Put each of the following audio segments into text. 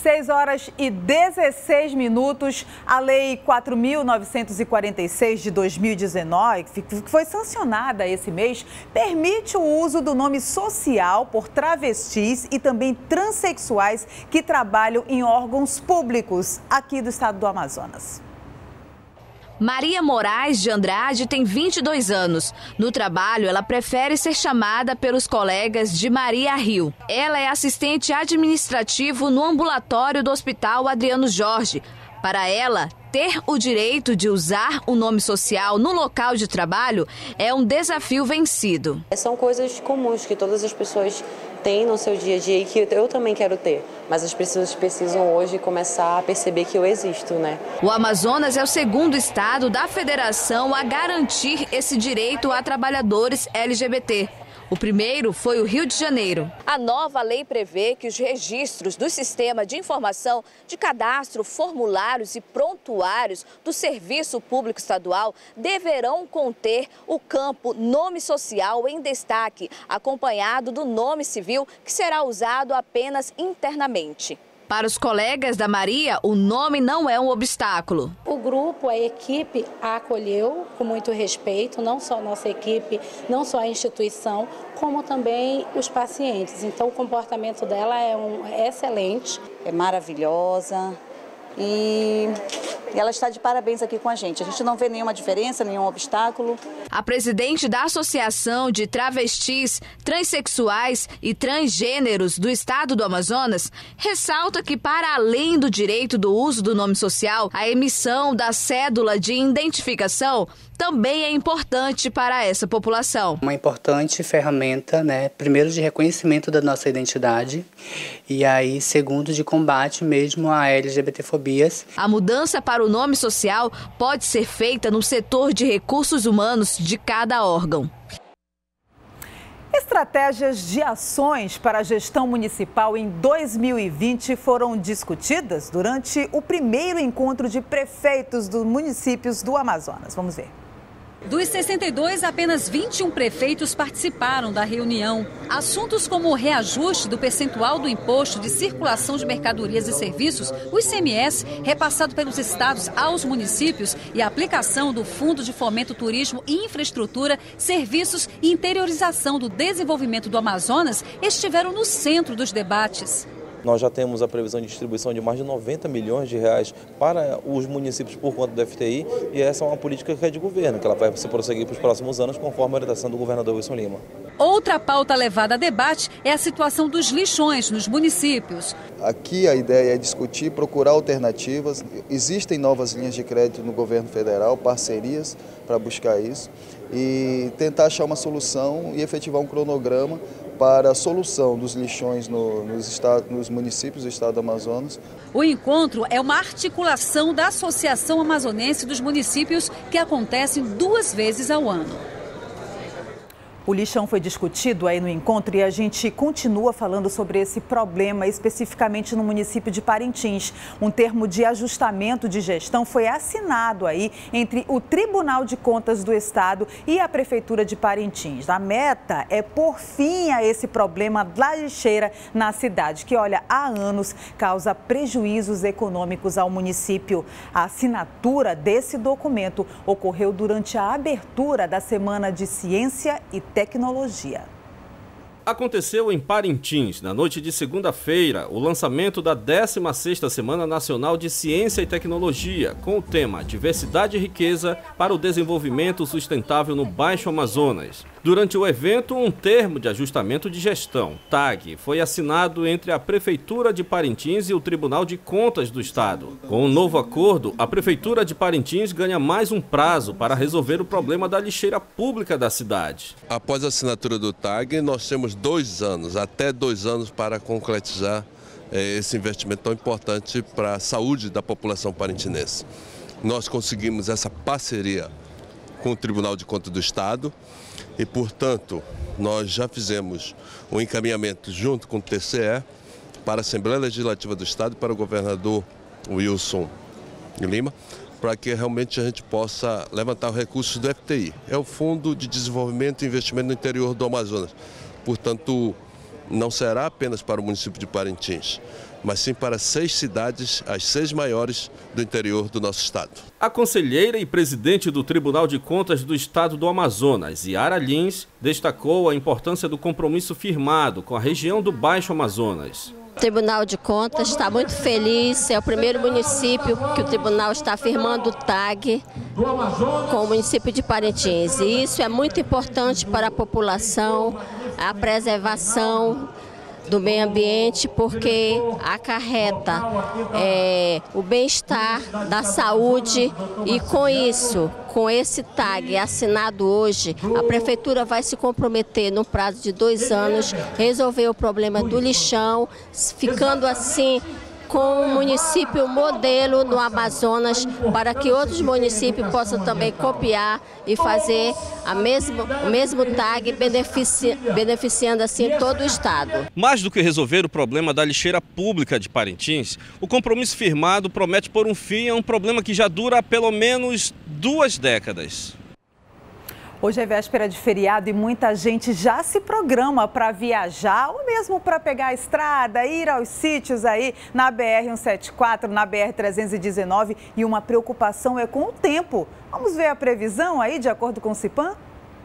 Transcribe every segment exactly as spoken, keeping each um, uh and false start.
seis horas e dezesseis minutos, a Lei quatro mil novecentos e quarenta e seis de dois mil e dezenove, que foi sancionada esse mês, permite o uso do nome social por travestis e também transexuais que trabalham em órgãos públicos aqui do estado do Amazonas. Maria Moraes de Andrade tem vinte e dois anos. No trabalho, ela prefere ser chamada pelos colegas de Maria Rio. Ela é assistente administrativo no ambulatório do Hospital Adriano Jorge. Para ela, ter o direito de usar o nome social no local de trabalho é um desafio vencido. São coisas comuns que todas as pessoas têm no seu dia a dia e que eu também quero ter, mas as pessoas precisam hoje começar a perceber que eu existo, né? O Amazonas é o segundo estado da federação a garantir esse direito a trabalhadores L G B T. O primeiro foi o Rio de Janeiro. A nova lei prevê que os registros do Sistema de Informação de Cadastro, Formulários e Prontuários do Serviço Público Estadual deverão conter o campo nome social em destaque, acompanhado do nome civil, que será usado apenas internamente. Para os colegas da Maria, o nome não é um obstáculo. O grupo, a equipe, a acolheu com muito respeito, não só a nossa equipe, não só a instituição, como também os pacientes. Então, o comportamento dela é, um, é excelente. É maravilhosa e ela está de parabéns aqui com a gente. A gente não vê nenhuma diferença, nenhum obstáculo. A presidente da Associação de Travestis, Transsexuais e Transgêneros do Estado do Amazonas ressalta que, para além do direito do uso do nome social, a emissão da cédula de identificação também é importante para essa população. Uma importante ferramenta, né, primeiro de reconhecimento da nossa identidade e aí segundo de combate mesmo a L G B T fobias. A mudança para o nome social pode ser feita no setor de recursos humanos de cada órgão. Estratégias de ações para a gestão municipal em dois mil e vinte foram discutidas durante o primeiro encontro de prefeitos dos municípios do Amazonas. Vamos ver. Dos sessenta e dois, apenas vinte e um prefeitos participaram da reunião. Assuntos como o reajuste do percentual do imposto de circulação de mercadorias e serviços, o I C M S, repassado pelos estados aos municípios, e a aplicação do Fundo de Fomento Turismo e Infraestrutura, Serviços e Interiorização do Desenvolvimento do Amazonas estiveram no centro dos debates. Nós já temos a previsão de distribuição de mais de noventa milhões de reais para os municípios por conta do F T I e essa é uma política que é de governo, que ela vai se prosseguir para os próximos anos conforme a orientação do governador Wilson Lima. Outra pauta levada a debate é a situação dos lixões nos municípios. Aqui a ideia é discutir, procurar alternativas. Existem novas linhas de crédito no governo federal, parcerias para buscar isso e tentar achar uma solução e efetivar um cronograma para a solução dos lixões no, nos, estados, nos municípios do estado do Amazonas. O encontro é uma articulação da Associação Amazonense dos Municípios que acontece duas vezes ao ano. O lixão foi discutido aí no encontro e a gente continua falando sobre esse problema, especificamente no município de Parintins. Um termo de ajustamento de gestão foi assinado aí entre o Tribunal de Contas do Estado e a Prefeitura de Parintins. A meta é pôr fim a esse problema da lixeira na cidade, que, olha, há anos causa prejuízos econômicos ao município. A assinatura desse documento ocorreu durante a abertura da Semana de Ciência e Tecnologia. Aconteceu em Parintins, na noite de segunda-feira, o lançamento da décima sexta Semana Nacional de Ciência e Tecnologia, com o tema Diversidade e Riqueza para o Desenvolvimento Sustentável no Baixo Amazonas. Durante o evento, um termo de ajustamento de gestão, T A G, foi assinado entre a Prefeitura de Parintins e o Tribunal de Contas do Estado. Com o novo acordo, a Prefeitura de Parintins ganha mais um prazo para resolver o problema da lixeira pública da cidade. Após a assinatura do T A G, nós temos dois anos, até dois anos para concretizar eh, esse investimento tão importante para a saúde da população parintinense. Nós conseguimos essa parceria com o Tribunal de Contas do Estado e, portanto, nós já fizemos um encaminhamento junto com o T C E para a Assembleia Legislativa do Estado e para o governador Wilson Lima, para que realmente a gente possa levantar os recursos do F T I. É o Fundo de Desenvolvimento e Investimento no Interior do Amazonas. Portanto, não será apenas para o município de Parintins, mas sim para seis cidades, as seis maiores do interior do nosso estado. A conselheira e presidente do Tribunal de Contas do Estado do Amazonas, Yara Lins, destacou a importância do compromisso firmado com a região do Baixo Amazonas. O Tribunal de Contas está muito feliz, é o primeiro município que o Tribunal está firmando o T A G com o município de Parintins. E isso é muito importante para a população, a preservação do meio ambiente, porque acarreta é, o bem-estar da saúde e com isso, com esse T A G assinado hoje, a Prefeitura vai se comprometer no prazo de dois anos resolver o problema do lixão, ficando assim com um município modelo no Amazonas, para que outros municípios possam também copiar e fazer a mesmo, o mesmo T A G, benefici, beneficiando assim todo o estado. Mais do que resolver o problema da lixeira pública de Parintins, o compromisso firmado promete pôr um fim a um problema que já dura há pelo menos duas décadas. Hoje é véspera de feriado e muita gente já se programa para viajar ou mesmo para pegar a estrada, ir aos sítios aí na B R cento e setenta e quatro, na B R trezentos e dezenove, e uma preocupação é com o tempo. Vamos ver a previsão aí de acordo com o Cipan?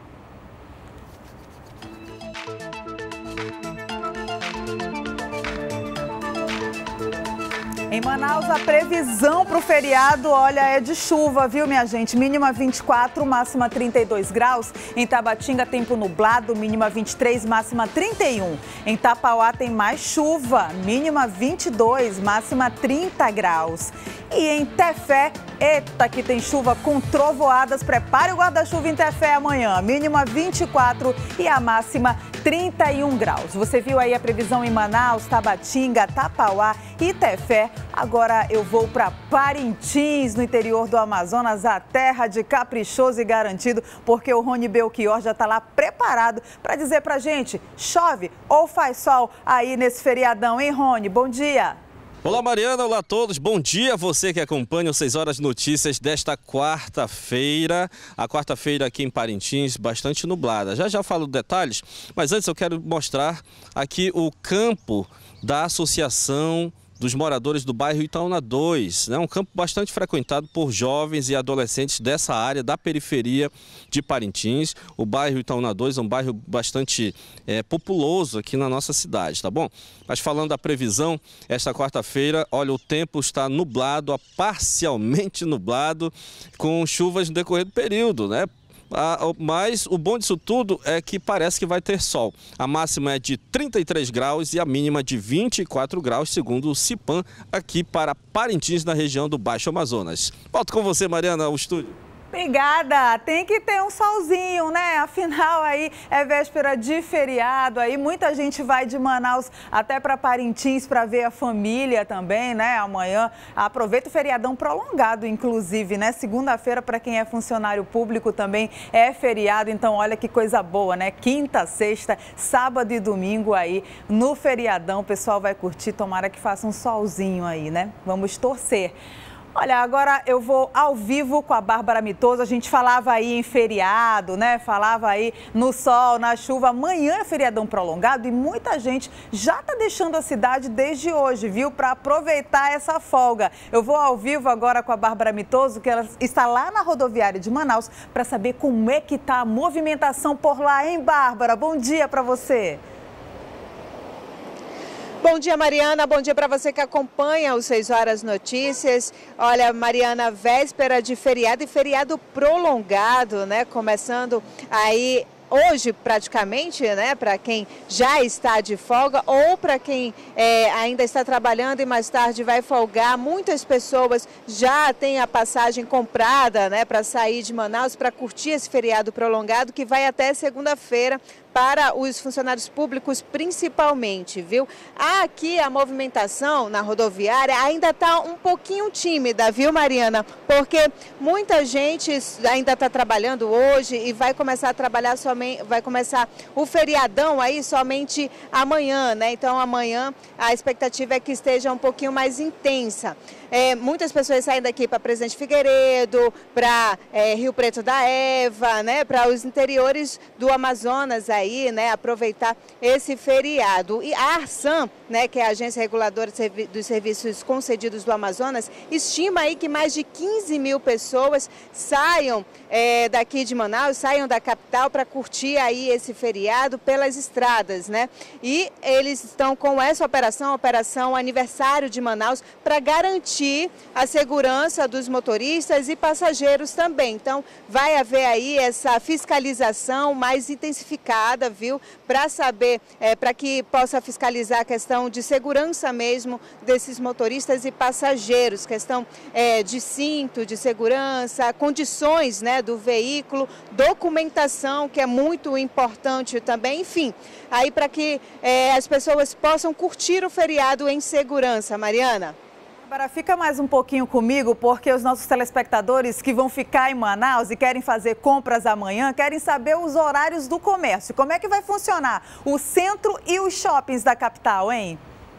Em Manaus, a previsão para o feriado, olha, é de chuva, viu, minha gente? Mínima vinte e quatro, máxima trinta e dois graus. Em Tabatinga, tempo nublado, mínima vinte e três, máxima trinta e um. Em Tapauá, tem mais chuva, mínima vinte e dois, máxima trinta graus. E em Tefé, eita, que tem chuva com trovoadas. Prepare o guarda-chuva em Tefé amanhã, mínima vinte e quatro e a máxima trinta e um graus. Você viu aí a previsão em Manaus, Tabatinga, Tapauá e Tefé. Agora eu vou para Parintins, no interior do Amazonas, a terra de caprichoso e garantido, porque o Rony Belchior já está lá preparado para dizer para a gente, chove ou faz sol aí nesse feriadão, hein, Rony? Bom dia! Olá, Mariana, olá a todos, bom dia a você que acompanha o seis horas Notícias desta quarta-feira. A quarta-feira aqui em Parintins, bastante nublada. Já já falo detalhes, mas antes eu quero mostrar aqui o campo da Associação dos Moradores do Bairro Itaúna dois, né? Um campo bastante frequentado por jovens e adolescentes dessa área, da periferia de Parintins. O bairro Itaúna dois é um bairro bastante é, populoso aqui na nossa cidade, tá bom? Mas falando da previsão, esta quarta-feira, olha, o tempo está nublado, parcialmente nublado, com chuvas no decorrer do período, né? Ah, mas o bom disso tudo é que parece que vai ter sol. A máxima é de trinta e três graus e a mínima de vinte e quatro graus, segundo o Cipan, aqui para Parintins, na região do Baixo Amazonas. Volto com você, Mariana, ao estúdio. Obrigada, tem que ter um solzinho, né? Afinal, aí é véspera de feriado, aí muita gente vai de Manaus até para Parintins para ver a família também, né? Amanhã aproveita o feriadão prolongado, inclusive, né? Segunda-feira, para quem é funcionário público, também é feriado, então olha que coisa boa, né? Quinta, sexta, sábado e domingo aí no feriadão, o pessoal vai curtir, tomara que faça um solzinho aí, né? Vamos torcer. Olha, agora eu vou ao vivo com a Bárbara Mitoso. A gente falava aí em feriado, né? Falava aí no sol, na chuva. Amanhã é feriadão prolongado e muita gente já está deixando a cidade desde hoje, viu? Para aproveitar essa folga. Eu vou ao vivo agora com a Bárbara Mitoso, que ela está lá na rodoviária de Manaus, para saber como é que está a movimentação por lá, hein, Bárbara? Bom dia para você. Bom dia, Mariana. Bom dia para você que acompanha os seis horas Notícias. Olha, Mariana, véspera de feriado e feriado prolongado, né? Começando aí hoje praticamente, né? Para quem já está de folga ou para quem é, ainda está trabalhando e mais tarde vai folgar. Muitas pessoas já têm a passagem comprada, né? Para sair de Manaus, para curtir esse feriado prolongado que vai até segunda-feira, para os funcionários públicos principalmente, viu? Aqui a movimentação na rodoviária ainda está um pouquinho tímida, viu, Mariana? Porque muita gente ainda está trabalhando hoje e vai começar a trabalhar somente somente, vai começar o feriadão aí somente amanhã, né? Então amanhã a expectativa é que esteja um pouquinho mais intensa. É, muitas pessoas saem daqui para Presidente Figueiredo, para é, Rio Preto da Eva, né? Para os interiores do Amazonas aí, né? Aproveitar esse feriado. E a Arsan, né? Que é a Agência Reguladora dos Serviços Concedidos do Amazonas, estima aí que mais de quinze mil pessoas saiam é, daqui de Manaus, saiam da capital para curtir aí esse feriado pelas estradas, né? E eles estão com essa operação, a Operação Aniversário de Manaus, para garantir a segurança dos motoristas e passageiros também. Então, vai haver aí essa fiscalização mais intensificada, viu? Para saber, é, para que possa fiscalizar a questão de segurança mesmo desses motoristas e passageiros, questão é, de cinto, de segurança, condições, né, do veículo, documentação, que é muito importante também, enfim, aí para que é, as pessoas possam curtir o feriado em segurança. Mariana? Agora fica mais um pouquinho comigo, porque os nossos telespectadores que vão ficar em Manaus e querem fazer compras amanhã, querem saber os horários do comércio. Como é que vai funcionar o centro e os shoppings da capital, hein?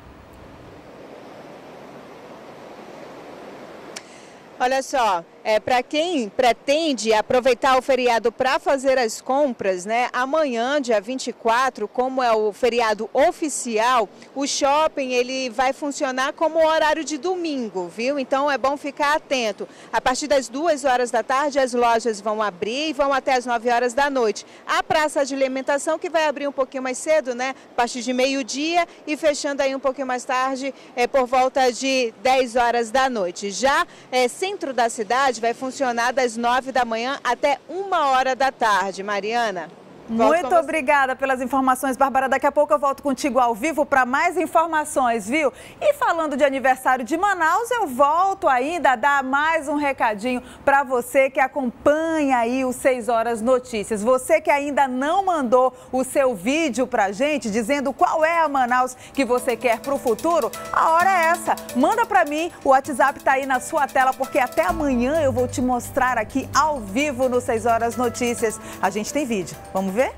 Olha só, é, para quem pretende aproveitar o feriado para fazer as compras, né? Amanhã, dia vinte e quatro, como é o feriado oficial, o shopping ele vai funcionar como horário de domingo, viu? Então é bom ficar atento. A partir das duas horas da tarde, as lojas vão abrir e vão até as nove horas da noite. A praça de alimentação que vai abrir um pouquinho mais cedo, né? A partir de meio-dia e fechando aí um pouquinho mais tarde, é, por volta de dez horas da noite. Já é, centro da cidade vai funcionar das nove da manhã até uma hora da tarde. Mariana? Muito obrigada pelas informações, Bárbara. Daqui a pouco eu volto contigo ao vivo para mais informações, viu? E falando de aniversário de Manaus, eu volto ainda a dar mais um recadinho para você que acompanha aí o seis horas Notícias. Você que ainda não mandou o seu vídeo pra gente, dizendo qual é a Manaus que você quer para o futuro, a hora é essa. Manda para mim, o WhatsApp tá aí na sua tela, porque até amanhã eu vou te mostrar aqui ao vivo no seis horas Notícias. A gente tem vídeo. Vamos ver?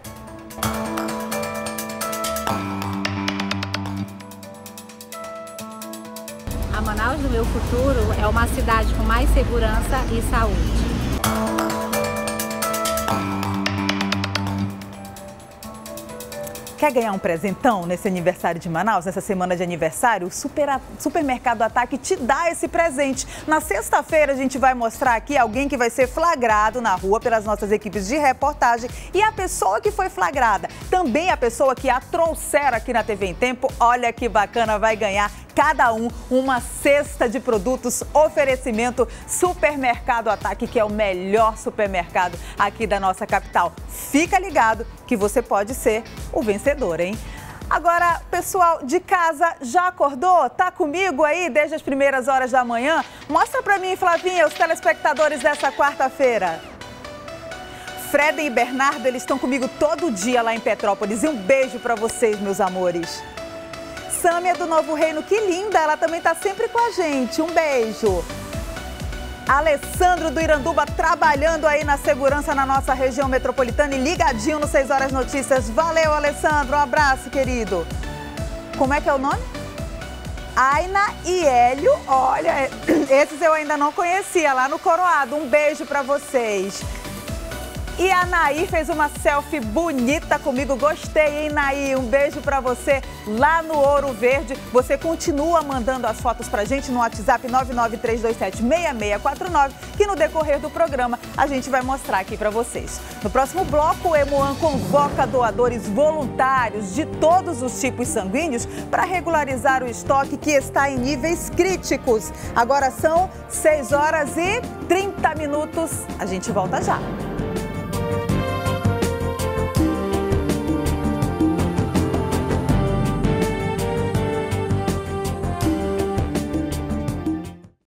A Manaus do meu futuro é uma cidade com mais segurança e saúde. Quer ganhar um presentão nesse aniversário de Manaus, nessa semana de aniversário? O super, Supermercado Ataque te dá esse presente. Na sexta-feira a gente vai mostrar aqui alguém que vai ser flagrado na rua pelas nossas equipes de reportagem e a pessoa que foi flagrada, também a pessoa que a trouxer aqui na T V em Tempo, olha que bacana, vai ganhar cada um uma cesta de produtos, oferecimento Supermercado Ataque, que é o melhor supermercado aqui da nossa capital. Fica ligado que você pode ser o vencedor, hein? Agora, pessoal de casa, já acordou? Tá comigo aí desde as primeiras horas da manhã? Mostra pra mim, Flavinha, os telespectadores dessa quarta-feira. Fred e Bernardo, eles estão comigo todo dia lá em Petrópolis. E um beijo pra vocês, meus amores. Sâmia do Novo Reino, que linda, ela também está sempre com a gente. Um beijo. Alessandro do Iranduba trabalhando aí na segurança na nossa região metropolitana e ligadinho no seis horas Notícias. Valeu, Alessandro, um abraço, querido. Como é que é o nome? Aina e Hélio, olha, esses eu ainda não conhecia, lá no Coroado. Um beijo para vocês. E a Nair fez uma selfie bonita comigo, gostei, hein, Nair? Um beijo pra você lá no Ouro Verde. Você continua mandando as fotos pra gente no WhatsApp nove nove três dois sete seis seis quatro nove, que no decorrer do programa a gente vai mostrar aqui pra vocês. No próximo bloco, o Hemoan convoca doadores voluntários de todos os tipos sanguíneos para regularizar o estoque que está em níveis críticos. Agora são seis horas e trinta minutos. A gente volta já.